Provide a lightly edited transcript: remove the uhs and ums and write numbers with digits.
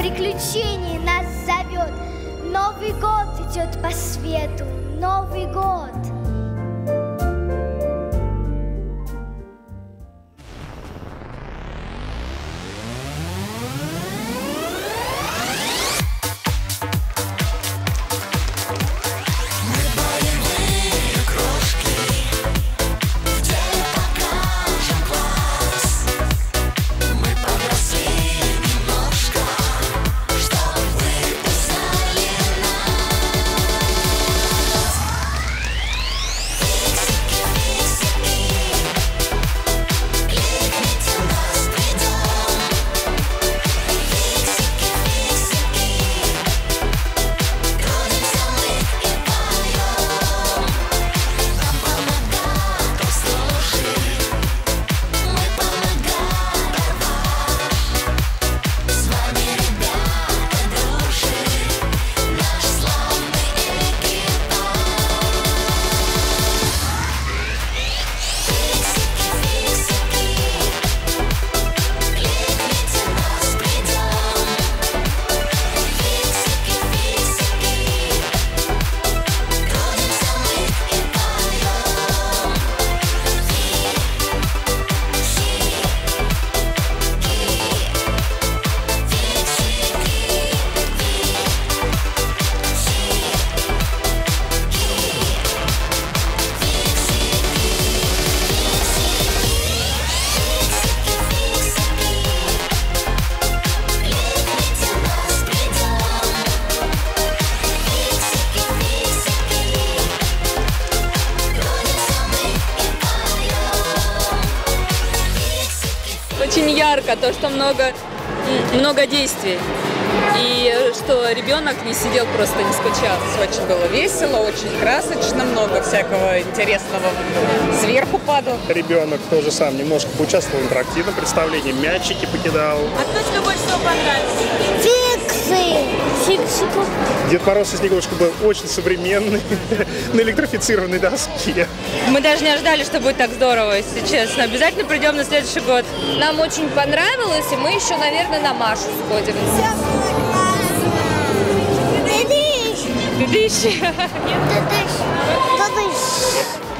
приключений нас зовет. Новый год идет по свету, Новый год. Очень ярко, то, что много действий. И что ребенок не сидел, просто не скучал. Очень было весело, очень красочно, много всякого интересного сверху падало. Ребенок тоже сам немножко поучаствовал в интерактивном представлении, мячики покидал. А кто тебе больше всего понравился? Фиксиков. Дед Мороз и Снегурочка был очень современный, на электрифицированной доске. Мы даже не ожидали, что будет так здорово, если честно. Обязательно придем на следующий год. Нам очень понравилось, и мы еще, наверное, на Машу сходим. Дыдыщ. Дыдыщ. Дыдыщ.